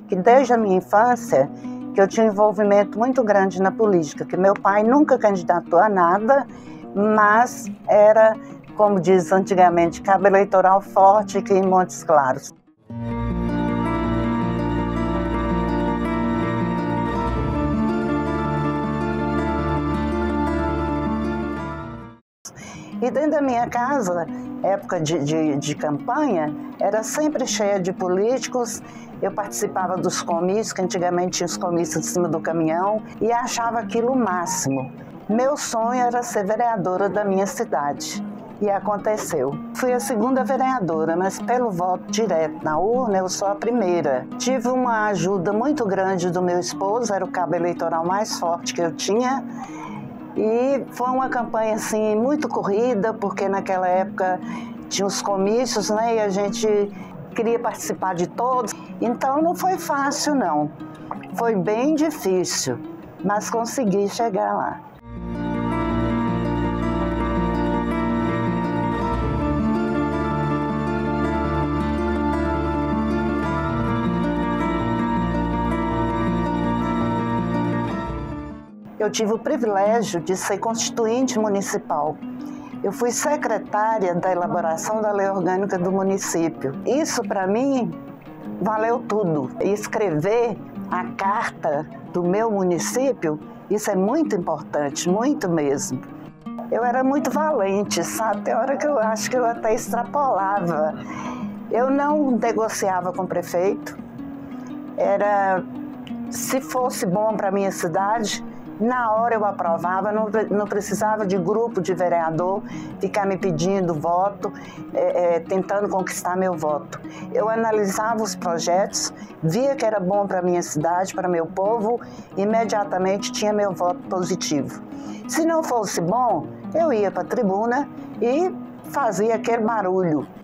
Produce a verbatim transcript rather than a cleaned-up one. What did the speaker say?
que desde a minha infância que eu tinha um envolvimento muito grande na política, que meu pai nunca candidatou a nada, mas era, como diz antigamente, cabo eleitoral forte aqui em Montes Claros. E dentro da minha casa, época de, de, de campanha, era sempre cheia de políticos. Eu participava dos comícios, que antigamente tinha os comícios em cima do caminhão, e achava aquilo o máximo. Meu sonho era ser vereadora da minha cidade. E aconteceu. Fui a segunda vereadora, mas pelo voto direto na urna, eu sou a primeira. Tive uma ajuda muito grande do meu esposo, era o cabo eleitoral mais forte que eu tinha. E foi uma campanha assim muito corrida, porque naquela época tinha os comícios, né, e a gente queria participar de todos. Então não foi fácil não, foi bem difícil, mas consegui chegar lá. Eu tive o privilégio de ser constituinte municipal. Eu fui secretária da elaboração da lei orgânica do município. Isso, para mim, valeu tudo. Escrever a carta do meu município, isso é muito importante, muito mesmo. Eu era muito valente, sabe? Tem hora que eu acho que eu até extrapolava. Eu não negociava com o prefeito. Era, se fosse bom para a minha cidade, na hora eu aprovava, não, não precisava de grupo de vereador ficar me pedindo voto, é, é, tentando conquistar meu voto. Eu analisava os projetos, via que era bom para a minha cidade, para meu povo, imediatamente tinha meu voto positivo. Se não fosse bom, eu ia para a tribuna e fazia aquele barulho.